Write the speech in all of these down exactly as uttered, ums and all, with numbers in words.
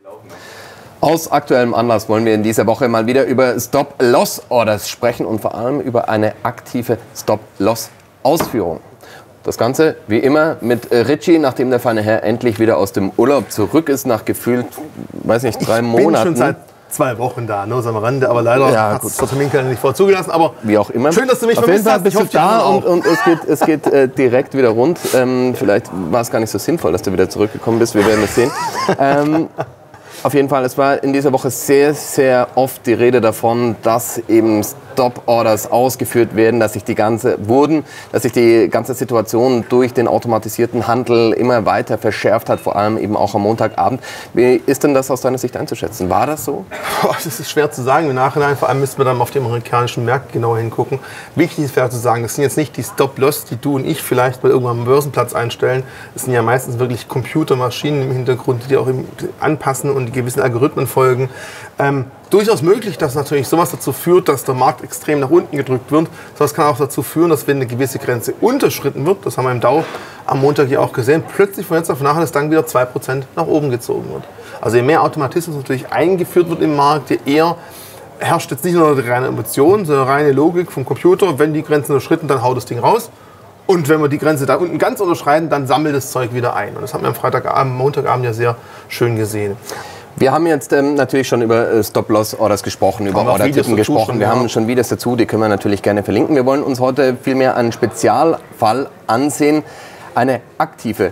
Aus aktuellem Anlass wollen wir in dieser Woche mal wieder über Stop-Loss-Orders sprechen und vor allem über eine aktive Stop-Loss-Ausführung. Das Ganze, wie immer, mit Richie, nachdem der feine Herr endlich wieder aus dem Urlaub zurück ist, nach gefühlt, weiß nicht, drei Monaten. Ich bin schon seit zwei Wochen da, nur so am Rande, aber leider ja, hat es der Terminkalender nicht vorzugelassen. Aber wie auch immer. Schön, dass du mich Auf vermisst jeden Fall hast. bist du da und, und es geht, es geht äh, direkt wieder rund. Ähm, vielleicht war es gar nicht so sinnvoll, dass du wieder zurückgekommen bist. Wir werden es sehen. ähm, Auf jeden Fall, es war in dieser Woche sehr, sehr oft die Rede davon, dass eben Stop-Orders ausgeführt werden, dass sich die ganze wurden, dass sich die ganze Situation durch den automatisierten Handel immer weiter verschärft hat, vor allem eben auch am Montagabend. Wie ist denn das aus deiner Sicht einzuschätzen? War das so? Oh, das ist schwer zu sagen im Nachhinein. Vor allem müssen wir dann auf die amerikanischen Märkte genauer hingucken. Wichtig ist fair zu sagen, das sind jetzt nicht die Stop-Loss, die du und ich vielleicht bei irgendwann am Börsenplatz einstellen. Das sind ja meistens wirklich Computermaschinen im Hintergrund, die auch anpassen und gewissen Algorithmen folgen. Ähm, durchaus möglich, dass natürlich sowas dazu führt, dass der Markt extrem nach unten gedrückt wird. Das kann auch dazu führen, dass wenn eine gewisse Grenze unterschritten wird, das haben wir im Dow am Montag ja auch gesehen, plötzlich von jetzt auf nachher das dann wieder zwei Prozent nach oben gezogen wird. Also je mehr Automatismus natürlich eingeführt wird im Markt, je eher herrscht jetzt nicht nur die reine Emotion, sondern reine Logik vom Computer. Wenn die Grenzen unterschritten, dann haut das Ding raus. Und wenn wir die Grenze da unten ganz unterschreiten, dann sammelt das Zeug wieder ein. Und das haben wir am Freitagabend, Montagabend ja sehr schön gesehen. Wir haben jetzt ähm, natürlich schon über äh, Stop-Loss-Orders gesprochen, über Ordertypen gesprochen. Wir haben schon Videos dazu, die können wir natürlich gerne verlinken. Wir wollen uns heute vielmehr einen Spezialfall ansehen, eine aktive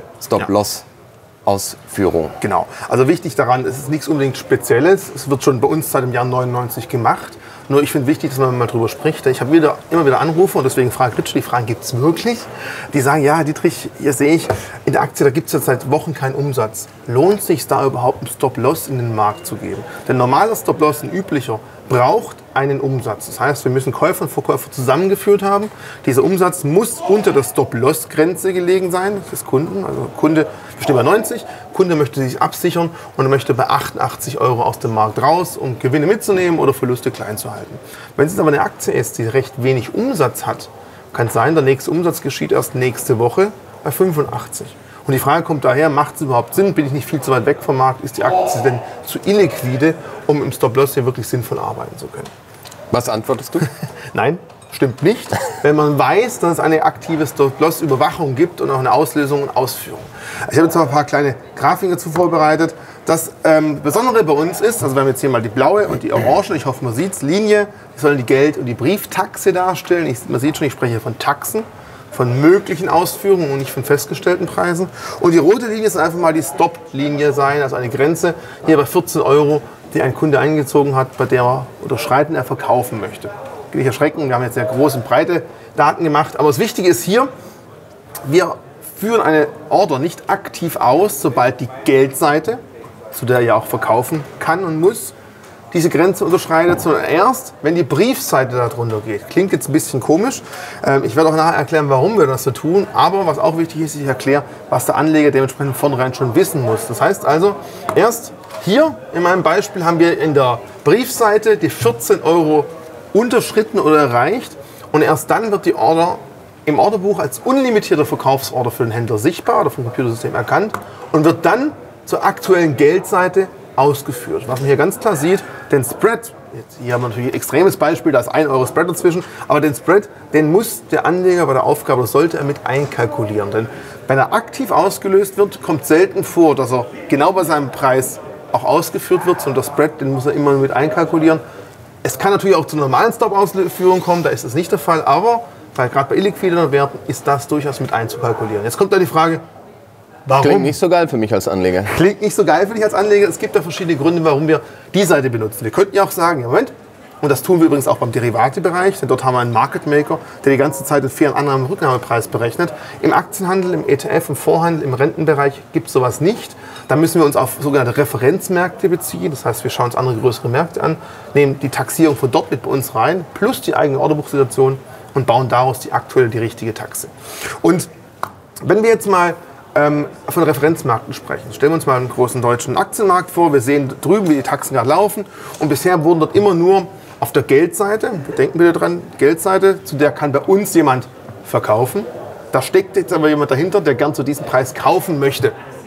Stop-Loss-Ausführung. Genau. Also wichtig daran, es ist nichts unbedingt Spezielles. Es wird schon bei uns seit dem Jahr neunundneunzig gemacht. Nur ich finde wichtig, dass man mal drüber spricht. Ich habe wieder, immer wieder Anrufe und deswegen fragt Rich, die fragen, gibt es wirklich? Die sagen, ja Dietrich, hier sehe ich, in der Aktie, da gibt es jetzt seit Wochen keinen Umsatz. Lohnt es sich da überhaupt einen Stop-Loss in den Markt zu geben? Denn normaler Stop-Loss, ein üblicher, braucht einen Umsatz. Das heißt, wir müssen Käufer und Verkäufer zusammengeführt haben. Dieser Umsatz muss unter der Stop-Loss-Grenze gelegen sein des Kunden. Also Kunde, wir stehen bei neunzig, Kunde möchte sich absichern und möchte bei achtundachtzig Euro aus dem Markt raus, um Gewinne mitzunehmen oder Verluste klein zu halten. Wenn es jetzt aber eine Aktie ist, die recht wenig Umsatz hat, kann es sein, der nächste Umsatz geschieht erst nächste Woche bei fünfundachtzig. Und die Frage kommt daher, macht es überhaupt Sinn? Bin ich nicht viel zu weit weg vom Markt? Ist die Aktie denn zu illiquide, um im Stop-Loss hier wirklich sinnvoll arbeiten zu können? Was antwortest du? Nein, stimmt nicht. Wenn man weiß, dass es eine aktive Stop-Loss-Überwachung gibt und auch eine Auslösung und Ausführung. Ich habe jetzt noch ein paar kleine Grafiken dazu vorbereitet. Das ähm, Besondere bei uns ist, also wir haben jetzt hier mal die blaue und die orange, ich hoffe man sieht es, Linie, die sollen die Geld- und die Brieftaxe darstellen. Ich, man sieht schon, ich spreche von Taxen, von möglichen Ausführungen und nicht von festgestellten Preisen. Und die rote Linie soll einfach mal die Stop-Linie sein, also eine Grenze hier bei vierzehn Euro, die ein Kunde eingezogen hat, bei der er unterschreiten er verkaufen möchte. Nicht erschrecken, wir haben jetzt sehr große und breite Daten gemacht. Aber das Wichtige ist hier, wir führen eine Order nicht aktiv aus, sobald die Geldseite, zu der er ja auch verkaufen kann und muss, diese Grenze unterschreitet, sondern erst, wenn die Briefseite darunter geht. Klingt jetzt ein bisschen komisch. Ich werde auch nachher erklären, warum wir das so tun. Aber was auch wichtig ist, ich erkläre, was der Anleger dementsprechend von vornherein schon wissen muss. Das heißt also, erst hier in meinem Beispiel haben wir in der Briefseite die vierzehn Euro unterschritten oder erreicht. Und erst dann wird die Order im Orderbuch als unlimitierter Verkaufsorder für den Händler sichtbar oder vom Computersystem erkannt und wird dann zur aktuellen Geldseite ausgeführt. Was man hier ganz klar sieht, den Spread, jetzt hier haben wir natürlich ein extremes Beispiel, da ist ein Euro Spread dazwischen, aber den Spread, den muss der Anleger bei der Aufgabe, oder sollte er mit einkalkulieren. Denn wenn er aktiv ausgelöst wird, kommt selten vor, dass er genau bei seinem Preis auch ausgeführt wird, sondern der Spread, den muss er immer mit einkalkulieren. Es kann natürlich auch zu normalen Stop-Ausführungen kommen, da ist das nicht der Fall, aber weil gerade bei illiquiden Werten ist das durchaus mit einzukalkulieren. Jetzt kommt da die Frage, warum? Klingt nicht so geil für mich als Anleger. Klingt nicht so geil für dich als Anleger. Es gibt da verschiedene Gründe, warum wir die Seite benutzen. Wir könnten ja auch sagen, ja, Moment, und das tun wir übrigens auch beim Derivatebereich, denn dort haben wir einen Market Maker, der die ganze Zeit den fairen Annahme-Rücknahmepreis berechnet. Im Aktienhandel, im E T F, im Vorhandel, im Rentenbereich gibt es sowas nicht. Da müssen wir uns auf sogenannte Referenzmärkte beziehen. Das heißt, wir schauen uns andere größere Märkte an, nehmen die Taxierung von dort mit bei uns rein, plus die eigene Orderbuchsituation und bauen daraus die aktuelle, die richtige Taxe. Und wenn wir jetzt mal ähm, von Referenzmärkten sprechen, stellen wir uns mal einen großen deutschen Aktienmarkt vor. Wir sehen drüben, wie die Taxen gerade laufen. Und bisher wurden dort immer nur auf der Geldseite, denken bitte dran, Geldseite, zu der kann bei uns jemand verkaufen. Da steckt jetzt aber jemand dahinter, der gern zu diesem Preis kaufen möchte.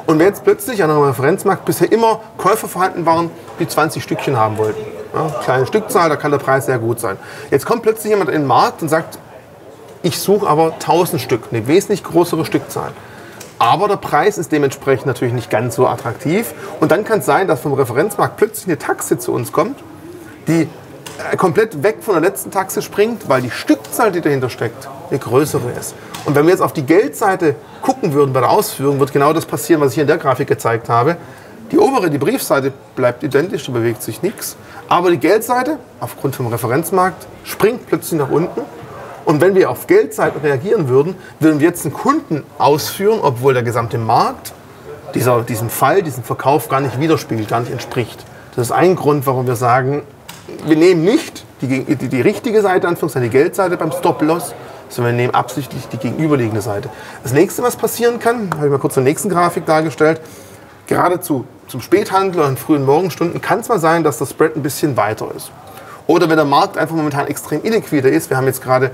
Und wenn jetzt plötzlich an einem Referenzmarkt bisher immer Käufer vorhanden waren, die zwanzig Stückchen haben wollten, ja, kleine Stückzahl, da kann der Preis sehr gut sein. Jetzt kommt plötzlich jemand in den Markt und sagt, ich suche aber tausend Stück, eine wesentlich größere Stückzahl. Aber der Preis ist dementsprechend natürlich nicht ganz so attraktiv. Und dann kann es sein, dass vom Referenzmarkt plötzlich eine Taxe zu uns kommt, die komplett weg von der letzten Taxe springt, weil die Stückzahl, die dahinter steckt, eine größere ist. Und wenn wir jetzt auf die Geldseite gucken würden bei der Ausführung, wird genau das passieren, was ich hier in der Grafik gezeigt habe. Die obere, die Briefseite, bleibt identisch, da bewegt sich nichts. Aber die Geldseite, aufgrund vom Referenzmarkt, springt plötzlich nach unten. Und wenn wir auf Geldseiten reagieren würden, würden wir jetzt einen Kunden ausführen, obwohl der gesamte Markt dieser, diesem Fall, diesem Verkauf gar nicht widerspiegelt, gar nicht entspricht. Das ist ein Grund, warum wir sagen, wir nehmen nicht die, die, die richtige Seite, Anführungszeichen die Geldseite beim Stop-Loss, sondern wir nehmen absichtlich die gegenüberliegende Seite. Das nächste, was passieren kann, habe ich mal kurz in der nächsten Grafik dargestellt, gerade zu, zum Späthandel oder in frühen Morgenstunden kann es mal sein, dass der Spread ein bisschen weiter ist. Oder wenn der Markt einfach momentan extrem illiquider ist, wir haben jetzt gerade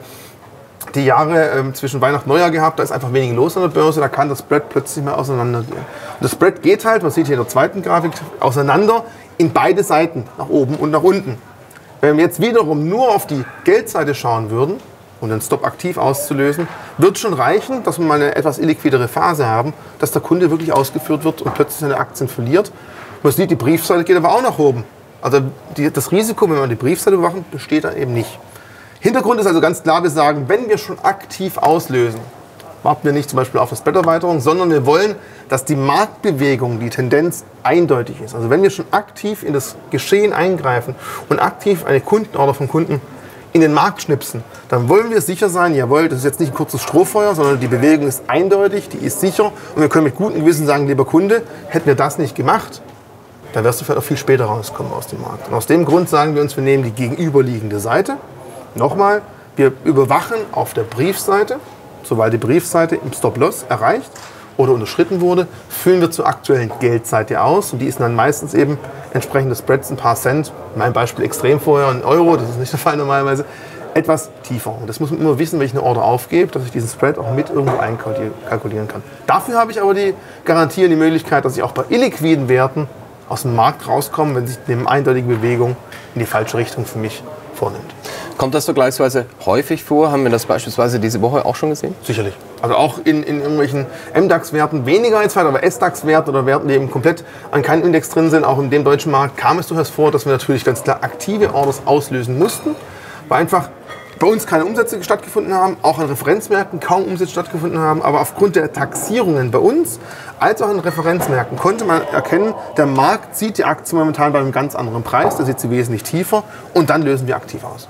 die Jahre ähm, zwischen Weihnachten und Neujahr gehabt, da ist einfach wenig los an der Börse, da kann das Spread plötzlich mal auseinandergehen. Und das Spread geht halt, man sieht hier in der zweiten Grafik, auseinander in beide Seiten, nach oben und nach unten. Wenn wir jetzt wiederum nur auf die Geldseite schauen würden, um den Stop aktiv auszulösen, wird schon reichen, dass wir mal eine etwas illiquidere Phase haben, dass der Kunde wirklich ausgeführt wird und plötzlich seine Aktien verliert. Man sieht, die Briefseite geht aber auch nach oben. Also die, das Risiko, wenn wir die Briefseite bewachen, besteht dann eben nicht. Hintergrund ist also ganz klar, wir sagen, wenn wir schon aktiv auslösen, warten wir nicht zum Beispiel auf eine Spread-Erweiterung, sondern wir wollen, dass die Marktbewegung, die Tendenz eindeutig ist. Also wenn wir schon aktiv in das Geschehen eingreifen und aktiv eine Kundenorder vom Kunden in den Markt schnipsen, dann wollen wir sicher sein, jawohl, das ist jetzt nicht ein kurzes Strohfeuer, sondern die Bewegung ist eindeutig, die ist sicher und wir können mit gutem Gewissen sagen, lieber Kunde, hätten wir das nicht gemacht, dann wirst du vielleicht auch viel später rauskommen aus dem Markt. Und aus dem Grund sagen wir uns, wir nehmen die gegenüberliegende Seite. Nochmal, wir überwachen auf der Briefseite, sobald die Briefseite im Stop-Loss erreicht oder unterschritten wurde, führen wir zur aktuellen Geldseite aus. Und die ist dann meistens eben entsprechend des Spreads ein paar Cent, mein Beispiel extrem vorher, ein Euro, das ist nicht der Fall normalerweise, etwas tiefer. Und das muss man immer wissen, wenn ich eine Order aufgebe, dass ich diesen Spread auch mit irgendwo einkalkulieren kann. Dafür habe ich aber die Garantie und die Möglichkeit, dass ich auch bei illiquiden Werten aus dem Markt rauskomme, wenn sich eine eindeutige Bewegung in die falsche Richtung für mich vornimmt. Kommt das vergleichsweise häufig vor? Haben wir das beispielsweise diese Woche auch schon gesehen? Sicherlich. Also auch in, in irgendwelchen M DAX-Werten, weniger als weit, aber S DAX-Werten oder Werten, die eben komplett an keinem Index drin sind, auch in dem deutschen Markt, kam es durchaus vor, dass wir natürlich ganz klar aktive Orders auslösen mussten, weil einfach bei uns keine Umsätze stattgefunden haben, auch an Referenzmärkten kaum Umsätze stattgefunden haben, aber aufgrund der Taxierungen bei uns, als auch in Referenzmärkten, konnte man erkennen, der Markt sieht die Aktie momentan bei einem ganz anderen Preis, da sieht sie wesentlich tiefer und dann lösen wir aktiv aus.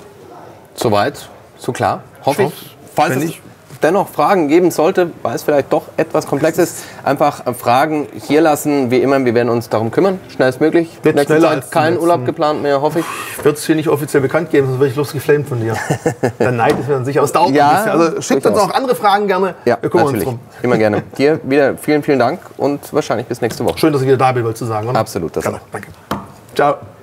Soweit, so klar. Hoffe Schau, ich. Falls wenn es ich dennoch Fragen geben sollte, weil es vielleicht doch etwas komplex ist, einfach Fragen hier lassen. Wie immer, wir werden uns darum kümmern, schnellstmöglich. Wird Nächste schneller Zeit als kein die Urlaub letzten- geplant mehr, hoffe ich. Ich würde es hier nicht offiziell bekannt geben, sonst werde ich bloß geflamed von dir. Der Neid ist mir dann sicher aus Dauer. Ja, Also schickt uns durchaus. auch andere Fragen gerne. Ja, Wir kümmern natürlich. uns drum. Immer gerne. Dir wieder vielen, vielen Dank und wahrscheinlich bis nächste Woche. Schön, dass ich wieder da bin, wolltest du sagen, oder? Absolut, das Gerne. auch. Danke. Ciao.